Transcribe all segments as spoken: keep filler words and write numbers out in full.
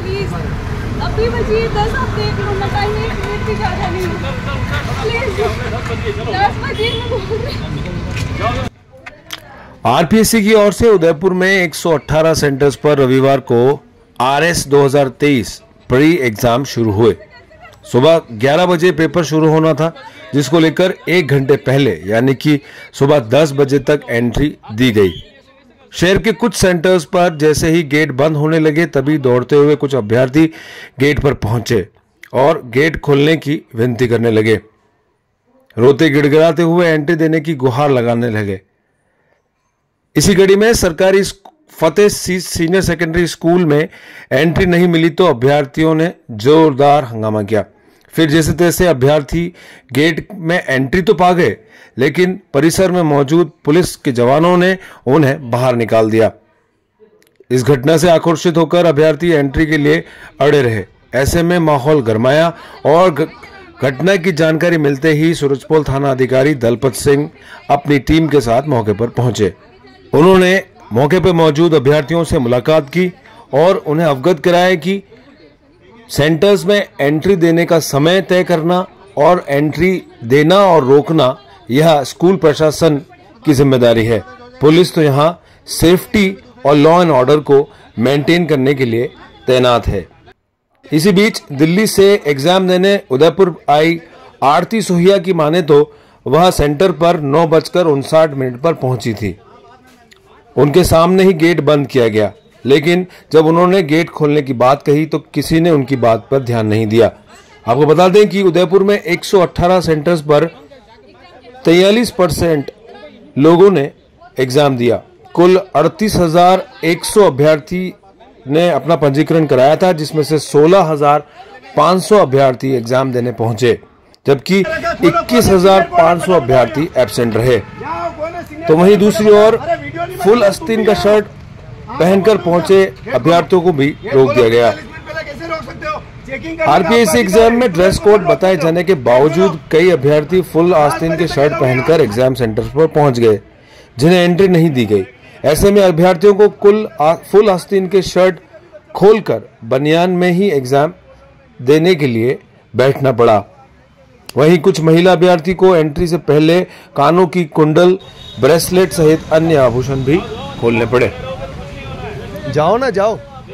Please अभी बची दस, आप देख लो ना, टाइम एक मिनट भी ज्यादा नहीं, प्लीज दस बजे में बोल रहे। आरपीएससी की ओर से उदयपुर में एक सौ अठारह सेंटर्स पर रविवार को आरएस दो हज़ार तेईस प्री एग्जाम शुरू हुए। सुबह ग्यारह बजे पेपर शुरू होना था, जिसको लेकर एक घंटे पहले यानी कि सुबह दस बजे तक एंट्री दी गई। शहर के कुछ सेंटर्स पर जैसे ही गेट बंद होने लगे तभी दौड़ते हुए कुछ अभ्यर्थी गेट पर पहुंचे और गेट खोलने की विनती करने लगे। रोते गिड़गिड़ाते हुए एंट्री देने की गुहार लगाने लगे। इसी कड़ी में सरकारी फतेह सीनियर सेकेंडरी स्कूल में एंट्री नहीं मिली तो अभ्यर्थियों ने जोरदार हंगामा किया। फिर जैसे तैसे अभ्यर्थी गेट में एंट्री तो पा गए, लेकिन परिसर में मौजूद पुलिस के जवानों ने उन्हें बाहर निकाल दिया। इस घटना से आक्रोशित होकर अभ्यर्थी एंट्री के लिए अड़े रहे। ऐसे में माहौल गरमाया और घटना की जानकारी मिलते ही सूरजपोल थाना अधिकारी दलपत सिंह अपनी टीम के साथ मौके पर पहुंचे। उन्होंने मौके पर मौजूद अभ्यर्थियों से मुलाकात की और उन्हें अवगत कराया कि सेंटर्स में एंट्री देने का समय तय करना और एंट्री देना और रोकना यह स्कूल प्रशासन की जिम्मेदारी है। पुलिस तो यहाँ सेफ्टी और लॉ एंड ऑर्डर को मेंटेन करने के लिए तैनात है। इसी बीच दिल्ली से एग्जाम देने उदयपुर आई आरती सोहिया की माने तो वह सेंटर पर नौ बजकर उनसाठ मिनट पर पहुंची थी। उनके सामने ही गेट बंद किया गया, लेकिन जब उन्होंने गेट खोलने की बात कही तो किसी ने उनकी बात पर ध्यान नहीं दिया। आपको बता दें कि उदयपुर में एक सौ अठारह सेंटर्स पर तैंतालीस परसेंट लोगों ने एग्जाम दिया। कुल अड़तीस हजार एक सौ अभ्यर्थी ने अपना पंजीकरण कराया था, जिसमें से सोलह हजार पाँच सौ अभ्यर्थी एग्जाम देने पहुंचे, जबकि इक्कीस हजार पाँच सौ अभ्यर्थी एब्सेंट रहे। तो वहीं दूसरी ओर फुल आस्तीन का शर्ट पहनकर पहुंचे अभ्यर्थियों को भी रोक दिया गया। आरपीएससी एग्जाम में ड्रेस कोड बताए जाने के बावजूद कई अभ्यर्थी फुल आस्तीन के शर्ट पहनकर एग्जाम सेंटर पर पहुंच गए, जिन्हें एंट्री नहीं दी गई। ऐसे में अभ्यर्थियों को कुल आ, फुल आस्तीन के शर्ट खोलकर बनियान में ही एग्जाम देने के लिए बैठना पड़ा। वहीं कुछ महिला अभ्यर्थी को एंट्री से पहले कानों की कुंडल, ब्रेसलेट सहित अन्य आभूषण भी खोलने पड़े। जाओ ना जाओ।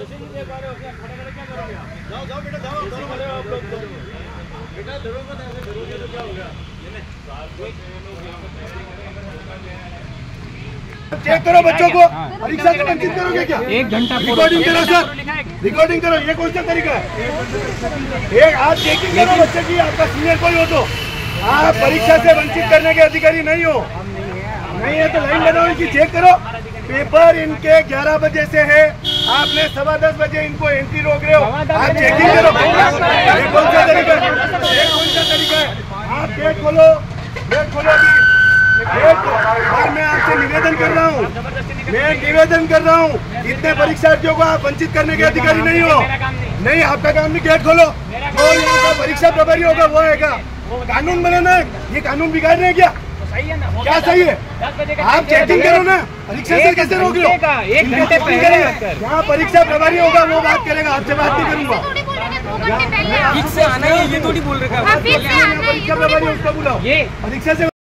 चेक करो बच्चों को, परीक्षा से वंचित करोगे क्या? एक घंटा रिकॉर्डिंग करो सर, रिकॉर्डिंग करो। ये कौन सा तरीका है? एक आप चेकिंग करो बच्चे की, आपका सीनियर कोई हो तो। आप परीक्षा से वंचित करने के अधिकारी नहीं हो। नहीं है तो लाइन बनाओ इनकी, चेक करो। पेपर इनके ग्यारह बजे से है, आपने सवा दस बजे इनको एंट्री रोक रहे हो। आप चेकिंग करो। ये कौन सा तरीका है? ये कौन सा तरीका है? आप गेट खोलो, गेट खोलो अभी। और मैं आपसे निवेदन कर रहा हूँ, मैं निवेदन कर रहा हूँ, इतने परीक्षार्थियों को आप वंचित करने के अधिकारी नहीं हो। नहीं, आपका काम नहीं, गेट खोलो। जो यहाँ का परीक्षा प्रभारी होगा वो आएगा। कानून बनाना है, ये कानून बिगाड़ रहे हैं क्या? क्या सही है? आप चेकिंग करो ना, परीक्षा से कैसे रोक लो? एक घंटे पहले यहाँ परीक्षा प्रभारी होगा वो बात करेगा, आपसे बात नहीं करूंगा। ठीक से आना है, ये थोड़ी बोल रहे हैं। परीक्षा प्रभारी उसको बुलाओ, परीक्षा से